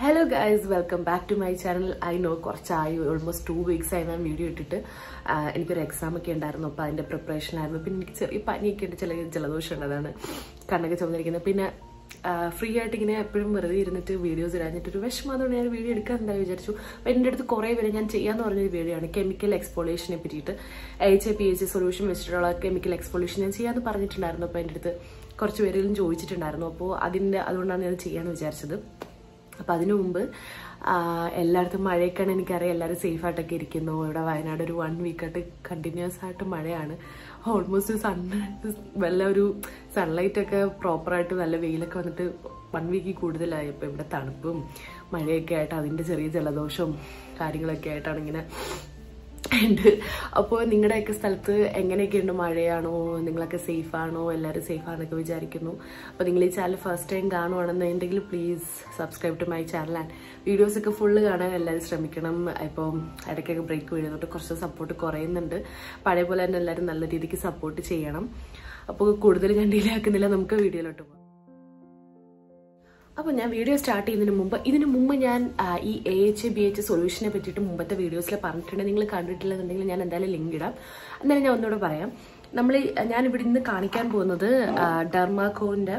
Hello guys, welcome back to my channel. I know almost 2 weeks I have video ഇട്ടിട്ട് എനിക്കൊരു exam ഒക്കെ ഉണ്ടായിരുന്നു. അപ്പോൾ അതിന്റെ പ്രിപ്പറേഷൻ ആയിരുന്നു. പിന്നെ എനിക്ക് ചെറിയ പനിയൊക്കെ ഉണ്ട്, ചില ജലദോഷം ഉള്ളതാണ്, കണ്ണൊക്കെ ചുമന്നിരിക്കുന്നത്. പിന്നെ ഫ്രീ ആയിട്ട് ഇങ്ങനെ എപ്പോഴും വെറുതെ ഇരുന്നിട്ട് വീഡിയോസ് ഇടാഞ്ഞിട്ടൊരു വിഷമം ഞാൻ വീഡിയോ എടുക്കാൻ എന്തായാലും വിചാരിച്ചു. അപ്പോൾ എൻ്റെ അടുത്ത് കുറേ പേര് ഞാൻ ചെയ്യാന്ന് പറഞ്ഞൊരു വീഡിയോ ആണ് കെമിക്കൽ എക്സ്പോളേഷനെ പറ്റിയിട്ട്. HAPH സൊല്യൂഷൻ വെച്ചിട്ടുള്ള കെമിക്കൽ എക്സ്പോളേഷൻ ഞാൻ ചെയ്യാമെന്ന് പറഞ്ഞിട്ടുണ്ടായിരുന്നു. അപ്പോൾ എൻ്റെ അടുത്ത് കുറച്ച് പേരെങ്കിലും ചോദിച്ചിട്ടുണ്ടായിരുന്നു. അപ്പോൾ അതുകൊണ്ടാണ് ഞാൻ ചെയ്യാമെന്ന് വിചാരിച്ചത്. അപ്പോൾ അതിനു മുമ്പ് എല്ലായിടത്തും മഴയൊക്കെയാണ്, എനിക്കറിയാം എല്ലാവരും സേഫായിട്ടൊക്കെ ഇരിക്കുന്നു. ഇവിടെ വയനാട് ഒരു 1 വീക്കായിട്ട് കണ്ടിന്യൂസ് ആയിട്ട് മഴയാണ്. ഓൾമോസ്റ്റ് വല്ല ഒരു സൺലൈറ്റൊക്കെ പ്രോപ്പറായിട്ട് നല്ല വെയിലൊക്കെ വന്നിട്ട് 1 വീക്കിൽ കൂടുതലായി. അപ്പോൾ ഇവിടെ തണുപ്പും മഴയൊക്കെ ആയിട്ട് അതിൻ്റെ ചെറിയ ജലദോഷവും കാര്യങ്ങളൊക്കെ ആയിട്ടാണ് ഇങ്ങനെ ഉണ്ട്. അപ്പോൾ നിങ്ങളുടെയൊക്കെ സ്ഥലത്ത് എങ്ങനെയൊക്കെയുണ്ട്? മഴയാണോ? നിങ്ങളൊക്കെ സേഫാണോ? എല്ലാവരും സേഫാണെന്നൊക്കെ വിചാരിക്കുന്നു. അപ്പോൾ നിങ്ങൾ ഈ ചാനൽ ഫസ്റ്റ് ടൈം കാണുവാണെന്നുണ്ടെങ്കിൽ please subscribe to my channel and വീഡിയോസൊക്കെ ഫുള്ള് കാണാൻ എല്ലാവരും ശ്രമിക്കണം. ഇപ്പം ഇടയ്ക്കൊക്കെ ബ്രേക്ക് വീഴുന്നുണ്ട്, കുറച്ച് സപ്പോർട്ട് കുറയുന്നുണ്ട്. പഴയ പോലെ തന്നെ എല്ലാവരും നല്ല രീതിക്ക് സപ്പോർട്ട് ചെയ്യണം. അപ്പോൾ കൂടുതൽ ഞാൻ ഡിലേ ആക്കുന്നില്ല, നമുക്ക് വീഡിയോയിലോട്ട് പോകാം. അപ്പോൾ ഞാൻ വീഡിയോ സ്റ്റാർട്ട് ഇതിനു മുമ്പ് ഞാൻ ഈ AHABH സൊല്യൂഷനെ പറ്റിയിട്ട് മുമ്പത്തെ വീഡിയോസിൽ പറഞ്ഞിട്ടുണ്ട്. നിങ്ങൾ കണ്ടിട്ടില്ലെന്നുണ്ടെങ്കിൽ ഞാൻ എന്തായാലും ലിങ്ക് ഇടാം. എന്നാലും ഞാൻ ഒന്നുകൂടെ പറയാം. ഞാൻ ഇവിടെ നിന്ന് കാണിക്കാൻ പോകുന്നത് ഡെർമാക്കോന്റെ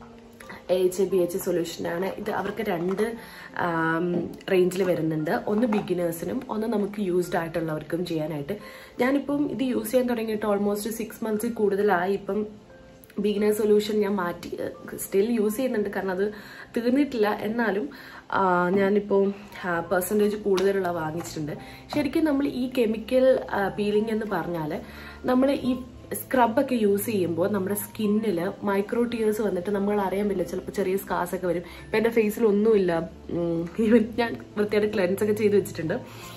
AHABH സൊല്യൂഷനാണ്. ഇത് അവർക്ക് 2 റേഞ്ചിൽ വരുന്നുണ്ട്. ഒന്ന് ബിഗിനേഴ്സിനും ഒന്ന് നമുക്ക് യൂസ്ഡ് ആയിട്ടുള്ളവർക്കും ചെയ്യാനായിട്ട്. ഞാനിപ്പം ഇത് യൂസ് ചെയ്യാൻ തുടങ്ങിയിട്ട് ഓൾമോസ്റ്റ് 6 മന്ത്സിൽ കൂടുതലായി. ഇപ്പം ബിഗിനർ സൊല്യൂഷൻ ഞാൻ മാറ്റി സ്റ്റിൽ യൂസ് ചെയ്യുന്നുണ്ട്, കാരണം അത് തീർന്നിട്ടില്ല. എന്നാലും ഞാനിപ്പോൾ പെർസെൻറ്റേജ് കൂടുതലുള്ള വാങ്ങിച്ചിട്ടുണ്ട്. ശരിക്കും നമ്മൾ ഈ കെമിക്കൽ പീലിംഗ് എന്ന് പറഞ്ഞാൽ നമ്മൾ ഈ സ്ക്രബൊക്കെ യൂസ് ചെയ്യുമ്പോൾ നമ്മുടെ സ്കിന്നിൽ മൈക്രോ ടീയേഴ്സ് വന്നിട്ട് നമ്മൾ അറിയാൻ പറ്റില്ല, ചിലപ്പോൾ ചെറിയ സ്കാർസ് ഒക്കെ വരും. ഇപ്പം എൻ്റെ ഫേസിൽ ഒന്നുമില്ല, ഈവൻ ഞാൻ വൃത്തിയായിട്ട് ക്ലെൻസ് ഒക്കെ ചെയ്ത് വെച്ചിട്ടുണ്ട്,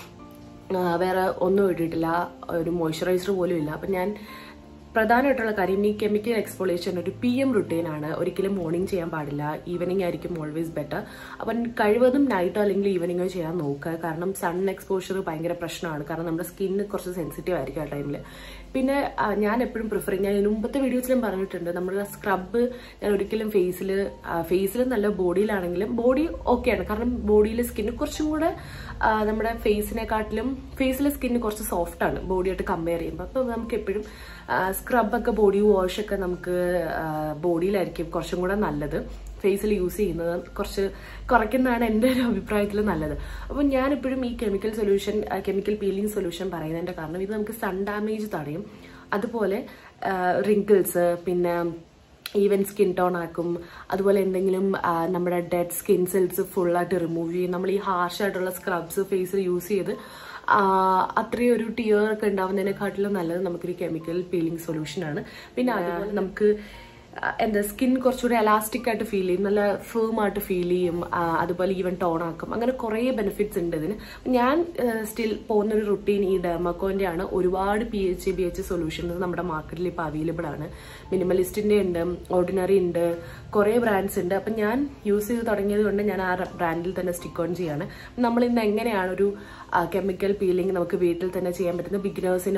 വേറെ ഒന്നും ഇട്ടിട്ടില്ല, ഒരു മോയ്സ്ചറൈസർ പോലും ഇല്ല. അപ്പം ഞാൻ പ്രധാനമായിട്ടുള്ള കാര്യം, ഈ കെമിക്കൽ എക്സ്പോളേഷൻ ഒരു PM റുട്ടീനാണ്. ഒരിക്കലും മോർണിംഗ് ചെയ്യാൻ പാടില്ല, ഈവനിങ് ആയിരിക്കും ഓൾവേസ് ബെറ്റർ. അപ്പം കഴിവതും നൈറ്റോ അല്ലെങ്കിൽ ഈവനിങ്ങോ ചെയ്യാൻ നോക്കുക. കാരണം സൺ എക്സ്പോഷർ ഭയങ്കര പ്രശ്നമാണ്, കാരണം നമ്മുടെ സ്കിന്ന് കുറച്ച് സെൻസിറ്റീവ് ആയിരിക്കും ആ ടൈമിൽ. പിന്നെ ഞാൻ എപ്പോഴും ഞാൻ മുമ്പത്തെ വീഡിയോസിലും പറഞ്ഞിട്ടുണ്ട്, നമ്മുടെ സ്ക്രബ് ഞാൻ ഒരിക്കലും ഫേസിൽ നല്ല ബോഡിയിലാണെങ്കിലും ബോഡി ഓക്കെയാണ്, കാരണം ബോഡിയിലെ സ്കിന്ന് കുറച്ചും കൂടെ നമ്മുടെ ഫേസിലെ സ്കിന്ന് കുറച്ച് സോഫ്റ്റാണ് ബോഡിയായിട്ട് കമ്പയർ ചെയ്യുമ്പോൾ. അപ്പോൾ നമുക്ക് എപ്പോഴും സ്ക്രബൊക്കെ ബോഡി വാഷൊക്കെ നമുക്ക് ബോഡിയിലായിരിക്കും കുറച്ചും കൂടെ നല്ലത്. ഫേസിൽ യൂസ് ചെയ്യുന്നത് കുറച്ച് കുറയ്ക്കുന്നതാണ് എൻ്റെ ഒരു അഭിപ്രായത്തിൽ നല്ലത്. അപ്പം ഞാനിപ്പോഴും ഈ കെമിക്കൽ പീലിംഗ് സൊല്യൂഷൻ പറയുന്നതിൻ്റെ കാരണം ഇത് നമുക്ക് സൺ ഡാമേജ് തടയും, അതുപോലെ റിങ്കിൾസ്, പിന്നെ ഈവൻ സ്കിൻ ടോൺ ആക്കും, അതുപോലെ എന്തെങ്കിലും നമ്മുടെ ഡെഡ് സ്കിൻ സെൽസ് ഫുള്ളായിട്ട് റിമൂവ് ചെയ്യും. നമ്മൾ ഈ ഹാർഷായിട്ടുള്ള സ്ക്രബ്സ് ഫേസിൽ യൂസ് ചെയ്ത് അത്രയും ഒരു ടിയർ ഒക്കെ ഉണ്ടാവുന്നതിനെക്കാട്ടിലും നല്ലത് നമുക്കൊരു കെമിക്കൽ പീലിംഗ് സൊല്യൂഷനാണ്. പിന്നെ അതുപോലെ നമുക്ക് സ്കിൻ കുറച്ചുകൂടി എലാസ്റ്റിക് ആയിട്ട് ഫീൽ ചെയ്യും, നല്ല ഫേം ആയിട്ട് ഫീൽ ചെയ്യും, അതുപോലെ ഈവൻ ടോൺ ആക്കും. അങ്ങനെ കുറേ ബെനിഫിറ്റ്സ് ഉണ്ട് ഇതിന്. ഞാൻ സ്റ്റിൽ പോകുന്നൊരു റുട്ടീൻ ഈ ഡെർമാക്കോന്റെ ആണ്. ഒരുപാട് PHABH സൊല്യൂഷൻസ് നമ്മുടെ മാർക്കറ്റിൽ ഇപ്പോൾ അവൈലബിൾ ആണ്. മിനിമലിസ്റ്റിന്റെ ഉണ്ട്, ഓർഡിനറി ഉണ്ട്, കുറേ ബ്രാൻഡ്സ് ഉണ്ട്. അപ്പം ഞാൻ യൂസ് ചെയ്ത് തുടങ്ങിയത് കൊണ്ട് ഞാൻ ആ ബ്രാൻഡിൽ തന്നെ സ്റ്റിക്ക് ഓൺ ചെയ്യാണ്. നമ്മൾ ഇന്ന് എങ്ങനെയാണ് ഒരു കെമിക്കൽ പീലിംഗ് നമുക്ക് വീട്ടിൽ തന്നെ ചെയ്യാൻ പറ്റുന്നത്,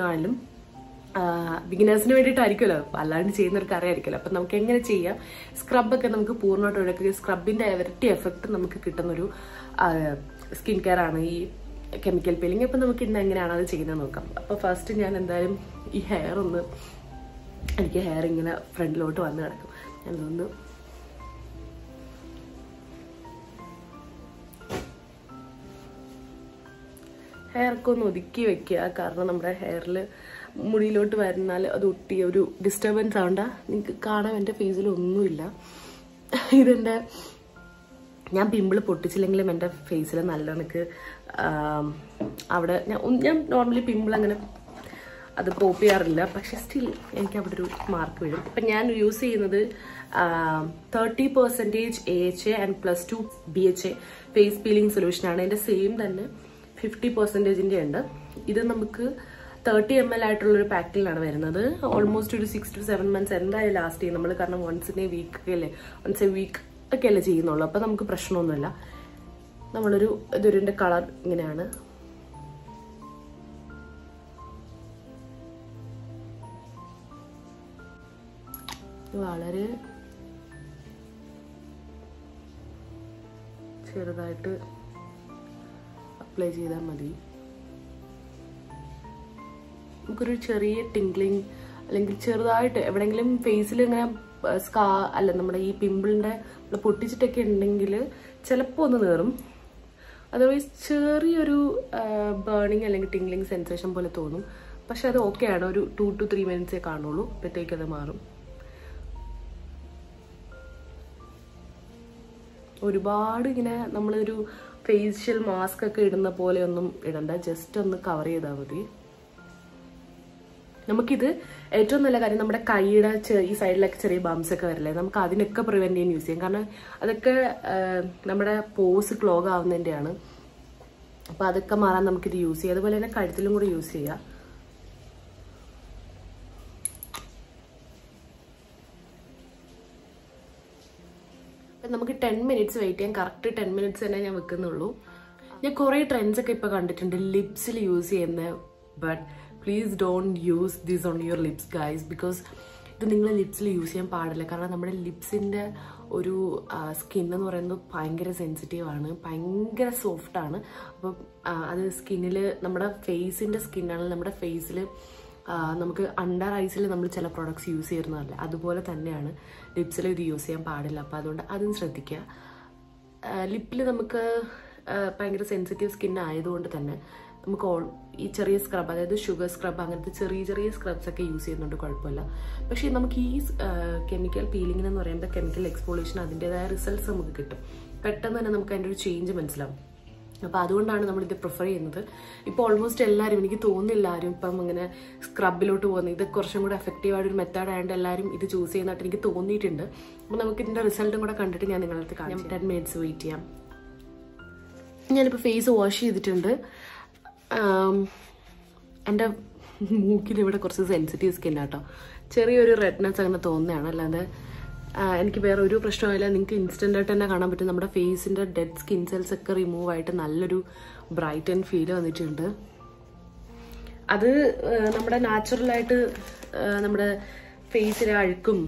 ബിഗിനേഴ്സിന് വേണ്ടിയിട്ടായിരിക്കുമല്ലോ, അല്ലാണ്ട് ചെയ്യുന്നവർക്ക് അറിയായിരിക്കുമല്ലോ. അപ്പം നമുക്ക് എങ്ങനെ ചെയ്യാം, സ്ക്രബൊക്കെ നമുക്ക് പൂർണ്ണമായിട്ട് ഒഴിക്കുക, സ്ക്രബിന്റെ ഇരട്ടി എഫക്ട് നമുക്ക് കിട്ടുന്നൊരു സ്കിൻ കെയർ ആണ് ഈ കെമിക്കൽ പീലിംഗ്. അപ്പം നമുക്ക് ഇന്ന് എങ്ങനെയാണ് അത് ചെയ്യുന്നത് നോക്കാം. അപ്പോൾ ഫസ്റ്റ് ഞാൻ എന്തായാലും ഈ എനിക്ക് ഹെയർ ഇങ്ങനെ ഫ്രണ്ടിലോട്ട് വന്ന് കിടക്കും, ഞാനതൊന്ന് ഹെയർക്ക് ഒന്ന് ഒതുക്കി വെക്കുക. കാരണം നമ്മുടെ ഹെയറിൽ മുടിയിലോട്ട് വരുന്നാൽ അത് ഒട്ടിയ ഒരു ഡിസ്റ്റർബൻസ് ആവണ്ട. നിങ്ങൾക്ക് കാണാൻ എൻ്റെ ഫേസിൽ ഒന്നുമില്ല. ഞാൻ പിമ്പിൾ പൊട്ടിച്ചില്ലെങ്കിലും എൻ്റെ ഫേസിൽ നല്ല എനിക്ക് അവിടെ ഞാൻ നോർമലി പിമ്പിൾ അങ്ങനെ അത് പോപ്പ് ചെയ്യാറില്ല, പക്ഷെ സ്റ്റിൽ എനിക്ക് അവിടെ ഒരു മാർക്ക് വീഴും. ഇപ്പം ഞാൻ യൂസ് ചെയ്യുന്നത് 30% AHA and +2 BHA face peeling സൊല്യൂഷനാണ്. എൻ്റെ സെയിം തന്നെ 50% ഉണ്ട്. ഇത് നമുക്ക് 30 ml ആയിട്ടുള്ളൊരു പാക്കിലാണ് വരുന്നത്. ഓൾമോസ്റ്റ് ഒരു 6 to 7 months എന്തായാലും ലാസ്റ്റ് ചെയ്യും നമ്മൾ, കാരണം once a week ഒക്കെ അല്ലേ ചെയ്യുന്നുള്ളൂ. അപ്പം നമുക്ക് പ്രശ്നമൊന്നുമില്ല. ഇതൊരു കളർ ഇങ്ങനെയാണ്. വളരെ ചെറുതായിട്ട് അപ്ലൈ ചെയ്താൽ മതി. നമുക്കൊരു ചെറിയ ടിംഗ്ലിങ് അല്ലെങ്കിൽ ചെറുതായിട്ട് എവിടെയെങ്കിലും ഫേസിൽ ഇങ്ങനെ അല്ല നമ്മുടെ ഈ പിമ്പിളിൻ്റെ പൊട്ടിച്ചിട്ടൊക്കെ ഉണ്ടെങ്കിൽ ചിലപ്പോൾ ഒന്ന് നേറും. അതർവൈസ് ചെറിയൊരു ബേണിങ് അല്ലെങ്കിൽ ടിംഗ്ലിങ് സെൻസേഷൻ പോലെ തോന്നും. പക്ഷെ അത് ഓക്കെയാണ്, ഒരു 2 to 3 മിനിറ്റ്സേ കാണുള്ളൂ, അപ്പോഴത്തേക്ക് അത് മാറും. ഒരുപാട് ഇങ്ങനെ നമ്മളൊരു ഫേഷ്യൽ മാസ്ക് ഒക്കെ ഇടുന്ന പോലെ ഒന്നും ഇടണ്ട, ജസ്റ്റ് ഒന്ന് കവർ ചെയ്താൽ മതി. നമുക്കിത് ഏറ്റവും നല്ല കാര്യം, നമ്മുടെ കൈയുടെ ഈ സൈഡിലൊക്കെ ചെറിയ ബംസ് ഒക്കെ വരില്ലേ, നമുക്ക് അതിനൊക്കെ പ്രിവെന്റ് ചെയ്യാൻ യൂസ് ചെയ്യാം. കാരണം അതൊക്കെ നമ്മുടെ പോസ് ക്ലോഗ് ആവുന്നതിൻ്റെയാണ്. അപ്പം അതൊക്കെ മാറാൻ നമുക്കിത് യൂസ് ചെയ്യാം. അതുപോലെ തന്നെ കഴുത്തിലും കൂടി യൂസ് ചെയ്യാം. നമുക്ക് 10 മിനിറ്റ്സ് വെയിറ്റ് ചെയ്യാം. കറക്റ്റ് 10 മിനിറ്റ്സ് തന്നെ ഞാൻ വെക്കുന്നുള്ളൂ. ഞാൻ കുറേ ട്രെൻഡ്സ് ഒക്കെ ഇപ്പോൾ കണ്ടിട്ടുണ്ട് ലിപ്സിൽ യൂസ് ചെയ്യുന്ന, but please don't use this on your lips guys, because ഇത് നിങ്ങൾ ലിപ്സിൽ യൂസ് ചെയ്യാൻ പാടില്ല. കാരണം നമ്മുടെ ലിപ്സിൻ്റെ ഒരു സ്കിൻ എന്ന് പറയുന്നത് ഭയങ്കര സെൻസിറ്റീവാണ്, ഭയങ്കര സോഫ്റ്റാണ്. അപ്പം അത് സ്കിന്നിൽ നമ്മുടെ ഫേസിൻ്റെ സ്കിന്നാണെങ്കിൽ നമ്മുടെ ഫേസിൽ നമുക്ക് അണ്ടർ ഐസിൽ നമ്മൾ ചില പ്രോഡക്ട്സ് യൂസ് ചെയ്യുന്നതല്ല, അതുപോലെ തന്നെയാണ് ലിപ്സിൽ ഇത് യൂസ് ചെയ്യാൻ പാടില്ല. അപ്പോൾ അതുകൊണ്ട് അതും ശ്രദ്ധിക്കുക. ലിപ്പിൽ നമുക്ക് ഭയങ്കര സെൻസിറ്റീവ് സ്കിൻ ആയതുകൊണ്ട് തന്നെ നമുക്ക് ഈ ചെറിയ സ്ക്രബ്, അതായത് ഷുഗർ സ്ക്രബ്, അങ്ങനത്തെ ചെറിയ ചെറിയ സ്ക്രബ്സ് ഒക്കെ യൂസ് ചെയ്യുന്നുണ്ട്, കുഴപ്പമില്ല. പക്ഷേ നമുക്ക് ഈ കെമിക്കൽ പീലിംഗ് എന്ന് പറയുമ്പോൾ കെമിക്കൽ എക്സ്പോളേഷൻ അതിൻ്റെതായ റിസൾട്ട്സ് നമുക്ക് കിട്ടും. പെട്ടെന്ന് തന്നെ നമുക്ക് അതിൻ്റെ ഒരു ചേഞ്ച് മനസ്സിലാവും. അപ്പോൾ അതുകൊണ്ടാണ് നമ്മളിത് പ്രിഫർ ചെയ്യുന്നത്. ഇപ്പോൾ ഓൾമോസ്റ്റ് എല്ലാവരും, എനിക്ക് തോന്നുന്നില്ല ആരും ഇപ്പം അങ്ങനെ സ്ക്രബിലോട്ട് പോകുന്നത്. ഇത് കുറച്ചും കൂടെ എഫക്റ്റീവായിട്ടൊരു മെത്തേഡ് ആയതുകൊണ്ട് എല്ലാവരും ഇത് ചൂസ് ചെയ്യുന്നതായിട്ട് എനിക്ക് തോന്നിയിട്ടുണ്ട്. അപ്പോൾ നമുക്ക് ഇതിൻ്റെ റിസൾട്ടും കൂടെ കണ്ടിട്ട് ഞാൻ നിങ്ങളുടെ കാര്യം 10 മിനിറ്റ്സ് വെയിറ്റ് ചെയ്യാം. ഞാനിപ്പോൾ ഫേസ് വാഷ് ചെയ്തിട്ടുണ്ട്. എൻ്റെ മൂക്കിലിവിടെ കുറച്ച് സെൻസിറ്റീവ് സ്കിന്നാട്ടോ, ചെറിയൊരു റെഡ്നെസ് അങ്ങനെ തോന്നുന്നതാണ്. അല്ലാതെ എനിക്ക് വേറെ ഒരു പ്രശ്നമില്ല. നിങ്ങൾക്ക് ഇൻസ്റ്റൻ്റായിട്ട് തന്നെ കാണാൻ പറ്റും നമ്മുടെ ഫേസിൻ്റെ ഡെഡ് സ്കിൻ സെൽസ് ഒക്കെ റിമൂവ് ആയിട്ട് നല്ലൊരു ബ്രൈറ്റ് ആൻഡ് ഫീൽ വന്നിട്ടുണ്ട്. അത് നമ്മുടെ നാച്ചുറലായിട്ട് നമ്മുടെ ഫേസിലെ അഴുക്കും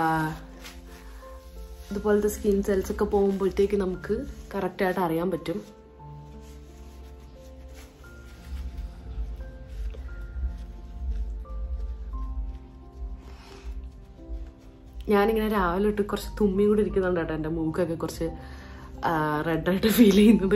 ഇതുപോലത്തെ സ്കിൻ സെൽസ് ഒക്കെ പോകുമ്പോഴത്തേക്ക് നമുക്ക് കറക്റ്റായിട്ട് അറിയാൻ പറ്റും. ഞാനിങ്ങനെ രാവിലെ തൊട്ട് കുറച്ച് തുമ്മി കൂടി ഇരിക്കുന്നുണ്ട് കേട്ടോ, എൻ്റെ മൂക്കൊക്കെ കുറച്ച് റെഡായിട്ട് ഫീൽ ചെയ്യുന്നത്.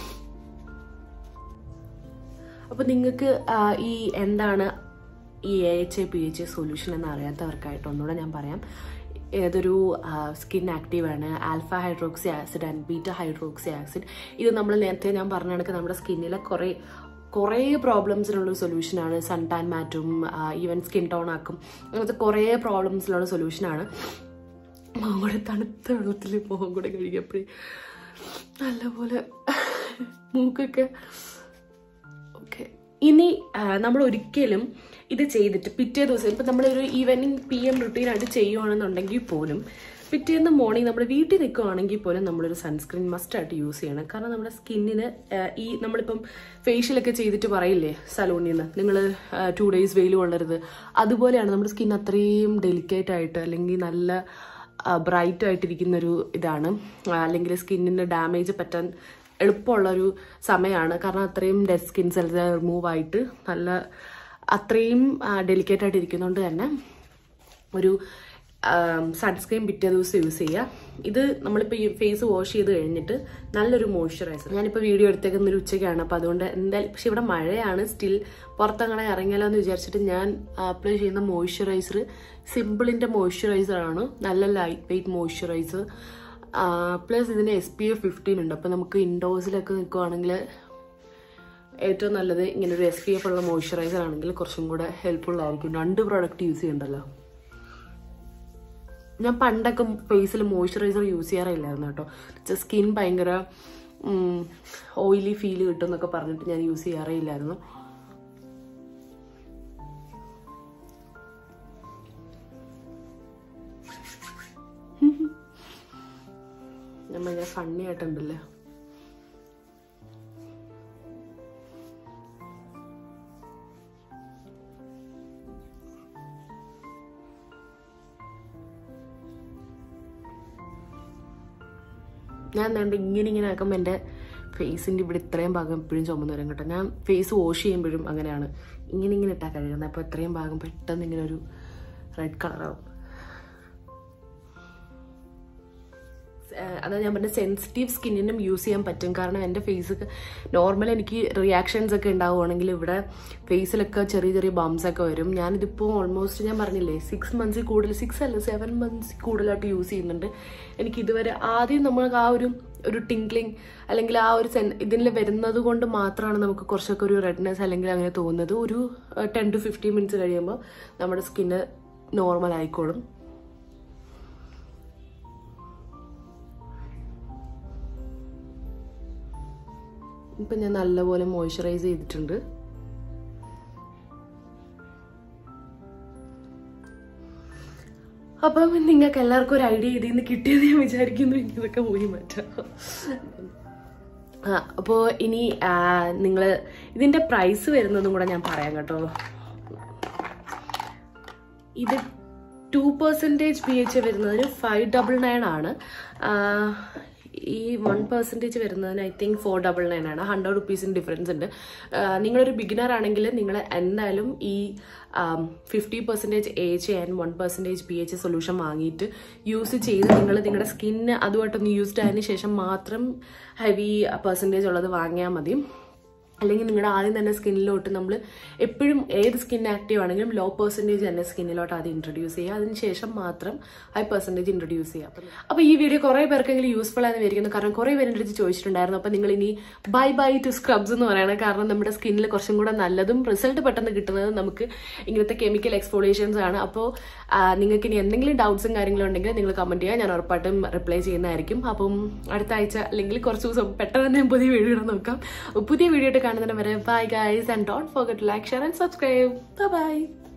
അപ്പോൾ നിങ്ങൾക്ക് ഈ എന്താണ് ഈ AHA PHA സൊല്യൂഷൻ എന്ന് അറിയാത്തവർക്കായിട്ട് ഒന്നുകൂടെ ഞാൻ പറയാം. ഏതൊരു സ്കിൻ ആക്റ്റീവാണ്, alpha hydroxy acid and beta hydroxy acid. ഇത് നമ്മൾ നേരത്തെ ഞാൻ പറഞ്ഞ കണക്ക് നമ്മുടെ സ്കിന്നിലെ കുറേ പ്രോബ്ലംസിനുള്ള സൊല്യൂഷനാണ്. സൺ ടാൻ മാറ്റും, ഈവൻ സ്കിൻ ടോൺ ആക്കും, അങ്ങനത്തെ കുറേ പ്രോബ്ലംസിലുള്ള സൊല്യൂഷനാണ്. മുഖം കൂടെ തണുത്ത വെള്ളത്തിൽ മുഖം കൂടെ കഴുകിയപ്പോഴേ നല്ലപോലെ മൂക്കൊക്കെ ഓക്കെ. ഇനി നമ്മൾ ഒരിക്കലും ഇത് ചെയ്തിട്ട് പിറ്റേ ദിവസം ഇപ്പം നമ്മളൊരു ഈവനിങ് PM റുട്ടീനായിട്ട് ചെയ്യുകയാണെന്നുണ്ടെങ്കിൽ പോലും പിറ്റേന്ന് മോർണിംഗ് നമ്മൾ വീട്ടിൽ നിൽക്കുകയാണെങ്കിൽ പോലും നമ്മളൊരു സൺസ്ക്രീൻ മസ്റ്റായിട്ട് യൂസ് ചെയ്യണം. കാരണം നമ്മുടെ സ്കിന്നിന് ഈ നമ്മളിപ്പം ഫേഷ്യലൊക്കെ ചെയ്തിട്ട് പറയില്ലേ സലൂണിൽ നിന്ന് നിങ്ങൾ 2 days വെയിൽ കൊള്ളരുത്, അതുപോലെയാണ് നമ്മുടെ സ്കിൻ അത്രയും ഡെലിക്കേറ്റ് ആയിട്ട് അല്ലെങ്കിൽ നല്ല ബ്രൈറ്റ് ആയിട്ടിരിക്കുന്നൊരു ഇതാണ്. അല്ലെങ്കിൽ സ്കിന്നിന് ഡാമേജ് പറ്റാൻ എളുപ്പമുള്ളൊരു സമയമാണ്. കാരണം അത്രയും ഡെഡ് സ്കിൻ സെൽസ് റിമൂവ് ആയിട്ട് നല്ല അത്രയും ഡെലിക്കേറ്റ് ആയിട്ട് ഇരിക്കുന്നതുകൊണ്ട് തന്നെ ഒരു സൺസ്ക്രീൻ പിറ്റേ ദിവസം യൂസ് ചെയ്യുക. ഇത് നമ്മളിപ്പോൾ ഈ ഫേസ് വാഷ് ചെയ്ത് കഴിഞ്ഞിട്ട് നല്ലൊരു മോയ്സ്ചറൈസർ, ഞാനിപ്പോൾ വീഡിയോ എടുത്തേക്കുന്നൊരു ഉച്ചയ്ക്കാണ്, അപ്പോൾ അതുകൊണ്ട് എന്തായാലും, പക്ഷെ ഇവിടെ മഴയാണ്, സ്റ്റിൽ പുറത്തങ്ങനെ ഇറങ്ങിയാലോ എന്ന് വിചാരിച്ചിട്ട് ഞാൻ അപ്ലൈ ചെയ്യുന്ന മോയ്സ്ചറൈസർ സിമ്പിളിൻ്റെ മോയ്സ്ചറൈസറാണ്. നല്ല ലൈറ്റ് വെയ്റ്റ് മോയ്സ്ചറൈസർ, പ്ലസ് ഇതിന് SPF 15 ഉണ്ട്. അപ്പോൾ നമുക്ക് ഇൻഡോഴ്സിലൊക്കെ നിൽക്കുകയാണെങ്കിൽ ഏറ്റവും നല്ലത് ഇങ്ങനൊരു SPF ഉള്ള മോയ്സ്ചറൈസർ ആണെങ്കിൽ കുറച്ചും കൂടെ ഹെൽപ്ഫുൾ ആയിരിക്കും. 2 പ്രോഡക്റ്റ് യൂസ് ചെയ്യണ്ടല്ലോ. ഞാൻ പണ്ടൊക്കെ ഫേസിൽ മോയ്സ്ചറൈസർ യൂസ് ചെയ്യാറില്ലായിരുന്നു കേട്ടോ. സ്കിൻ ഭയങ്കര ഓയിലി ഫീൽ കിട്ടും എന്നൊക്കെ പറഞ്ഞിട്ട് ഞാൻ യൂസ് ചെയ്യാറേ ഇല്ലായിരുന്നു. ഞാൻ ഭയങ്കര ഫണ്ണി ആയിട്ടുണ്ടല്ലേ. ഞാൻ എന്താണ്ട് ഇങ്ങനെ ആക്കുമ്പോൾ എൻ്റെ ഫേസിൻ്റെ ഇവിടെ ഇത്രയും ഭാഗം എപ്പോഴും ചുമന്ന് വരും കേട്ടോ. ഞാൻ ഫേസ് വാഷ് ചെയ്യുമ്പോഴും അങ്ങനെയാണ്, ഇങ്ങനെ ഇട്ടാണ് കഴുകുന്നത്. അപ്പോൾ ഇത്രയും ഭാഗം പെട്ടെന്ന് ഇങ്ങനെ ഒരു റെഡ് കളറാവും. അതാ ഞാൻ പറഞ്ഞ സെൻസിറ്റീവ് സ്കിന്നിനും യൂസ് ചെയ്യാൻ പറ്റും. കാരണം എൻ്റെ ഫേസ് നോർമൽ എനിക്ക് റിയാക്ഷൻസ് ഒക്കെ ഉണ്ടാവുകയാണെങ്കിൽ ഇവിടെ ഫേസിലൊക്കെ ചെറിയ ബംസ് ഒക്കെ വരും. ഞാനിതിപ്പോൾ ഓൾമോസ്റ്റ് ഞാൻ പറഞ്ഞില്ലേ 6 months കൂടുതൽ, 6 അല്ല 7 months കൂടുതലായിട്ട് യൂസ് ചെയ്യുന്നുണ്ട്. എനിക്കിതുവരെ ആദ്യം നമ്മൾക്ക് ആ ഒരു ടിങ്ക്ലിങ് അല്ലെങ്കിൽ ആ ഒരു ഇതിൽ വരുന്നത് കൊണ്ട് മാത്രമാണ് നമുക്ക് കുറച്ചൊക്കെ ഒരു റെഡ്നെസ് അല്ലെങ്കിൽ അങ്ങനെ തോന്നുന്നത്. ഒരു 10 to 15 minutes കഴിയുമ്പോൾ നമ്മുടെ സ്കിന്ന് നോർമൽ ആയിക്കോളും. ഇപ്പം ഞാൻ നല്ലപോലെ മോയ്സ്ചറൈസ് ചെയ്തിട്ടുണ്ട്. അപ്പം നിങ്ങൾക്ക് എല്ലാവർക്കും ഒരു ഐഡിയ ഇതിൽ നിന്ന് കിട്ടിയത് ഞാൻ വിചാരിക്കുന്നു. ഇതൊക്കെ പോയി മാറ്റാം. അപ്പോൾ ഇനി നിങ്ങൾ ഇതിൻ്റെ പ്രൈസ് വരുന്നതും കൂടെ ഞാൻ പറയാം കേട്ടോ. ഇത് 2% BHA വരുന്നതിന് 599 ആണ്. ഈ 1% വരുന്നതിന് I think 499 ആണ്. 100 rupees ഡിഫറൻസ് ഉണ്ട്. നിങ്ങളൊരു ബിഗിനർ ആണെങ്കിൽ നിങ്ങൾ എന്തായാലും ഈ 50% AHA and 1% BHA സൊല്യൂഷൻ വാങ്ങിയിട്ട് യൂസ് ചെയ്ത് നിങ്ങളുടെ സ്കിന്ന് അതുമായിട്ടൊന്ന് യൂസ്ഡ് ആയതിനു ശേഷം മാത്രം ഹെവി പെർസെൻറ്റേജ് ഉള്ളത് വാങ്ങിയാൽ മതി. അല്ലെങ്കിൽ നിങ്ങളുടെ ആദ്യം തന്നെ സ്കിന്നിലോട്ട് നമ്മൾ എപ്പോഴും ഏത് സ്കിൻ ആക്റ്റീവ് ആണെങ്കിലും ലോ പെർസെൻറ്റേജ് തന്നെ സ്കിന്നിലോട്ട് ആദ്യം ഇൻട്രൊഡ്യൂസ് ചെയ്യുക. അതിനുശേഷം മാത്രം ഹൈ പെർസെൻറ്റേജ് ഇൻട്രൊഡ്യൂസ് ചെയ്യുക. അപ്പോൾ ഈ വീഡിയോ കുറേ പേർക്കെങ്കിലും യൂസ്ഫുൾ ആണെന്ന് വിചാരിക്കുന്നു. കാരണം കുറേ പേര് എൻ്റെ അടുത്ത് ചോദിച്ചിട്ടുണ്ടായിരുന്നു. അപ്പോൾ നിങ്ങൾ ഇനി ബൈ ടു സ്ക്രബ്സ് എന്ന് പറയണം. കാരണം നമ്മുടെ സ്കിന്നിൽ കുറച്ചും കൂടെ നല്ലതും റിസൾട്ട് പെട്ടെന്ന് കിട്ടുന്നത് നമുക്ക് ഇങ്ങനത്തെ കെമിക്കൽ എക്സ്ഫോളിയേഷൻസ് ആണ്. അപ്പോൾ നിങ്ങൾക്ക് ഇനി എന്തെങ്കിലും ഡൗട്ട്സും കാര്യങ്ങളും ഉണ്ടെങ്കിൽ നിങ്ങൾ കമൻറ്റ് ചെയ്യുക. ഞാൻ ഉറപ്പായിട്ടും റിപ്ലൈ ചെയ്യുന്നതായിരിക്കും. അപ്പം അടുത്ത ആഴ്ച അല്ലെങ്കിൽ കുറച്ച് ദിവസം പെട്ടെന്ന് തന്നെ പുതിയ വീഡിയോ ഇടാൻ നോക്കാം. പുതിയ വീഡിയോ കാണുന്നതിന് വരെ bye guys, and don't forget to like, share and subscribe. Bye bye.